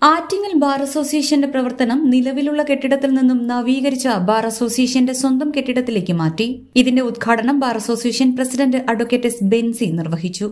Attingal bar അസോസിയേഷന്റെ പ്രവർത്തനം നിലവിലുള്ള കെട്ടിടത്തിൽ നിന്നും നവീകരിച്ച ബാർ അസോസിയേഷന്റെ സ്വന്തം കെട്ടിടത്തിലേക്ക് മാറ്റി. ഇതിന്റെ ഉദ്ഘാടനം bar association president advocate S Benzy നിർവഹിച്ചു.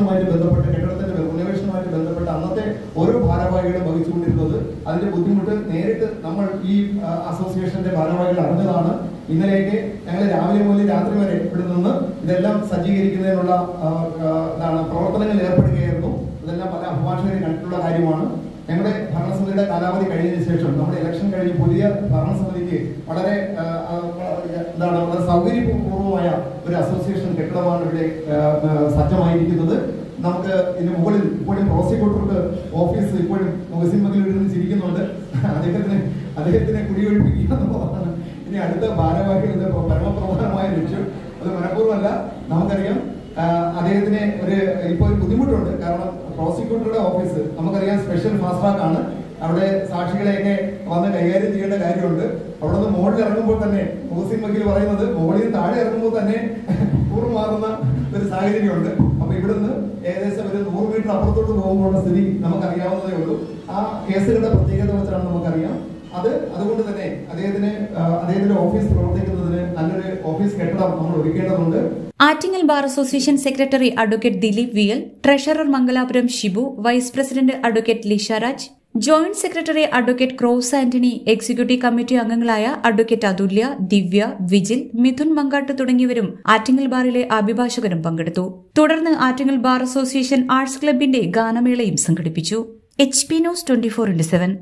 അന്നത്തെ ഓരോ ഭാരവാഹികളും വഹിച്ചുകൊണ്ടിരുന്നത് അതിന്റെ ബുദ്ധിമുട്ട് നേരിട്ട് നമ്മൾ ഈ അസോസിയേഷന്റെ ഭാരവാഹികൾ അറിഞ്ഞതാണ്. ഇന്നലെയൊക്കെ ഞങ്ങൾ രാവിലെ മുതൽ രാത്രി വരെ ഇവിടെ നിന്ന് ഇതെല്ലാം സജ്ജീകരിക്കുന്നതിനുള്ള പ്രവർത്തനങ്ങൾ ഏർപ്പെടുകയായിരുന്നു. ഇതെല്ലാം പല അഭിഭാഷകരെ കണ്ടിട്ടുള്ള കാര്യമാണ്. ഞങ്ങളുടെ ഭരണസമിതിയുടെ കാലാവധി കഴിഞ്ഞതിന് ശേഷം നമ്മുടെ ഇലക്ഷൻ കഴിഞ്ഞ് പുതിയ ഭരണസമിതിക്ക് വളരെ വളരെ സൗകര്യപൂർവമായ ഒരു അസോസിയേഷൻ കെട്ടിടമാണ് ഇവിടെ സജ്ജമായിരിക്കുന്നത്. നമുക്ക് ഇതിന് മുകളിൽ ഇപ്പോഴും പ്രോസിക്യൂട്ടർക്ക് ഓഫീസ് ഇപ്പോഴും മുഹസിൻ മഖിലൂരിൽ നിന്ന് ചിരിക്കുന്നുണ്ട്. അദ്ദേഹത്തിനെ കുടിയൊഴിപ്പിക്കുക എന്നുള്ളതാണ് ഇനി അടുത്ത ഭാരവാഹികളുടെ പരമപ്രധാനമായ ലക്ഷ്യം. അത് മനഃപൂർവ്വമല്ല. നമുക്കറിയാം അദ്ദേഹത്തിന് ഇപ്പോൾ ഒരു ബുദ്ധിമുട്ടുണ്ട്. കാരണം പ്രോസിക്യൂട്ടറുടെ ഓഫീസ് നമുക്കറിയാം സ്പെഷ്യൽ ഫാസ്റ്റ് ട്രാക്ക് ആണ്. അവിടെ സാക്ഷികളെയൊക്കെ വന്ന് കൈകാര്യം ചെയ്യേണ്ട കാര്യമുണ്ട്. അവിടെ നിന്ന് മുകളിൽ ഇറങ്ങുമ്പോൾ തന്നെ മുഹസിൻ മഖിൽ പറയുന്നത് മുകളിൽ താഴെ ഇറങ്ങുമ്പോൾ തന്നെ മാറുന്ന ഒരു സാഹചര്യമുണ്ട്. അപ്പൊ ഇവിടുന്ന് ഏകദേശം ഒരു 100 മീറ്റർ അപ്പുറത്തോട്ട് പോകുമ്പോഴുള്ള സ്ഥിതി നമുക്കറിയാവുന്നതേ ഉള്ളൂ. ആ കേസുകളുടെ പ്രത്യേകത വെച്ചാണ് നമുക്കറിയാം. അതുകൊണ്ട് തന്നെ അദ്ദേഹത്തിന്റെ ഓഫീസ് പ്രവർത്തിക്കുന്നതിന് നല്ലൊരു ഓഫീസ് കെട്ടിടം നമ്മൾ ഒരുക്കേണ്ടതുണ്ട്. Attingal bar association secretary advocate Dileep വിയൽ, treasurer Mangalapuram Shibu, vice president advocate Lisharaj, joint secretary advocate ക്രോസ് ആന്റണി, എക്സിക്യൂട്ടീവ് കമ്മിറ്റി അംഗങ്ങളായ അഡ്വക്കേറ്റ് അതുല്യ, ദിവ്യ, വിജിൽ, മിഥുൻ മങ്കാട്ട് തുടങ്ങിയവരും ആറ്റിങ്ങൽ ബാറിലെ അഭിഭാഷകരും പങ്കെടുത്തു. തുടർന്ന് ആറ്റിങ്ങൽ ബാർ അസോസിയേഷൻ ആർട്സ് ക്ലബിന്റെ ഗാനമേളയും സംഘടിപ്പിച്ചു. HP News 24/7.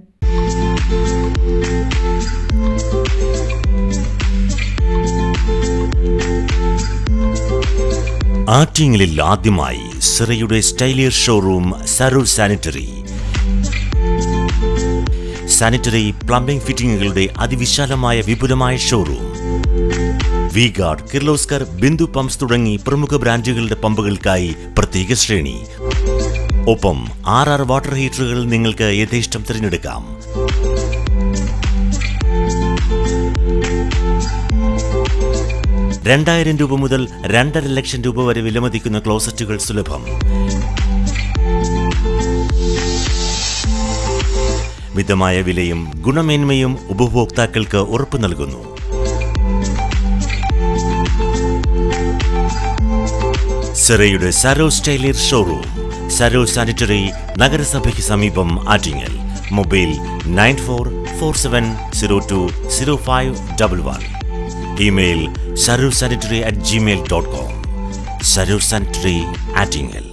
ആറ്റിങ്ങലിൽ ആദ്യമായി സിറയുടെ സ്റ്റൈലിയർ ഷോറൂം സരൂർ സാനിറ്ററി പ്ലംബിംഗ് ഫിറ്റിംഗുകളുടെ അതിവിശാലമായ വിപുലമായ ഷോറൂം. വി-ഗാർഡ്, കിർലോസ്കർ, ബിന്ദു പമ്പ്സ് തുടങ്ങി പ്രമുഖ ബ്രാൻഡുകളുടെ പമ്പുകൾക്കായി പ്രത്യേക ശ്രേണി. ഒപ്പം 6 വാട്ടർ ഹീറ്ററുകൾ നിങ്ങൾക്ക് യഥേഷ്ടം തിരഞ്ഞെടുക്കാം. ₹2000 മുതൽ ₹2.5 ലക്ഷം വരെ വിലമതിക്കുന്ന ക്ലോസറ്റുകൾ സുലഭം. മിതമായ വിലയും ഗുണമേന്മയും ഉപഭോക്താക്കൾക്ക് ഉറപ്പു നൽകുന്നു. സിറയുടെ സരൂർ സ്റ്റൈലിയർ ഷോറൂം, സരൂർ സാനിറ്ററി, നഗരസഭയ്ക്ക് സമീപം, Attingal. Mobile 9447020511. Email sarursanitary@gmail.com. Sarur Sanitary, Attingel.